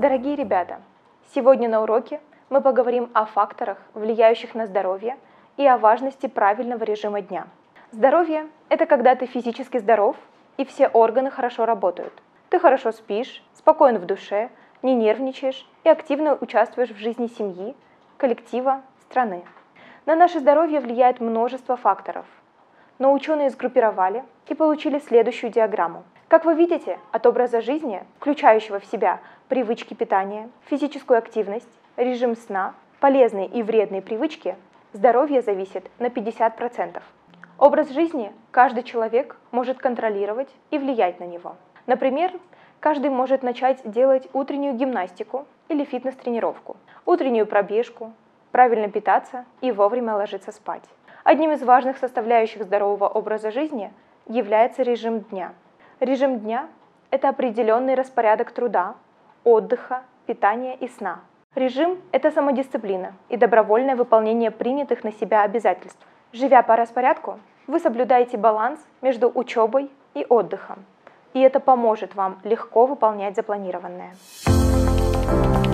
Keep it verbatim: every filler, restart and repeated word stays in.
Дорогие ребята, сегодня на уроке мы поговорим о факторах, влияющих на здоровье, и о важности правильного режима дня. Здоровье – это когда ты физически здоров, и все органы хорошо работают. Ты хорошо спишь, спокоен в душе, не нервничаешь и активно участвуешь в жизни семьи, коллектива, страны. На наше здоровье влияет множество факторов, но ученые сгруппировали и получили следующую диаграмму. Как вы видите, от образа жизни, включающего в себя привычки питания, физическую активность, режим сна, полезные и вредные привычки, здоровье зависит на пятьдесят процентов. Образ жизни каждый человек может контролировать и влиять на него. Например, каждый может начать делать утреннюю гимнастику или фитнес-тренировку, утреннюю пробежку, правильно питаться и вовремя ложиться спать. Одним из важных составляющих здорового образа жизни является режим дня. Режим дня – это определенный распорядок труда, отдыха, питания и сна. Режим – это самодисциплина и добровольное выполнение принятых на себя обязательств. Живя по распорядку, вы соблюдаете баланс между учебой и отдыхом, и это поможет вам легко выполнять запланированное.